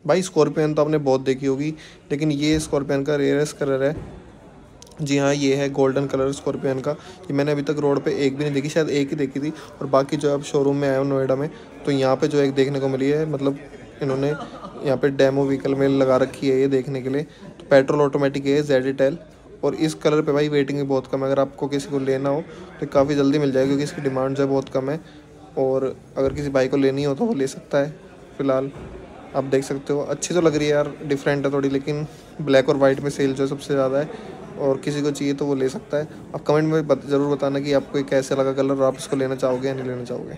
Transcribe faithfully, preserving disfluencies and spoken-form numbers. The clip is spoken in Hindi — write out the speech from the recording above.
भाई स्कॉर्पियन तो आपने बहुत देखी होगी, लेकिन ये स्कॉर्पियन का रेयरेस्ट कलर है। जी हाँ, ये है गोल्डन कलर स्कॉर्पियन का। ये मैंने अभी तक रोड पे एक भी नहीं देखी, शायद एक ही देखी थी। और बाकी जो अब शोरूम में आया हूँ नोएडा में, तो यहाँ पे जो एक देखने को मिली है, मतलब इन्होंने यहाँ पे डेमो व्हीकल में लगा रखी है ये देखने के लिए। तो पेट्रोल ऑटोमेटिक है, जेड टेल। और इस कलर पे भाई वेटिंग भी बहुत कम है। अगर आपको किसी को लेना हो तो काफ़ी जल्दी मिल जाएगा, क्योंकि इसकी डिमांड जो है बहुत कम है। और अगर किसी भाई को लेनी हो तो वो ले सकता है। फ़िलहाल आप देख सकते हो, अच्छी तो लग रही है यार, डिफरेंट है थोड़ी, लेकिन ब्लैक और वाइट में सेल जो है सबसे ज़्यादा है। और किसी को चाहिए तो वो ले सकता है। आप कमेंट में बत, ज़रूर बताना कि आपको ये कैसे लगा कलर, और आप इसको लेना चाहोगे या नहीं लेना चाहोगे।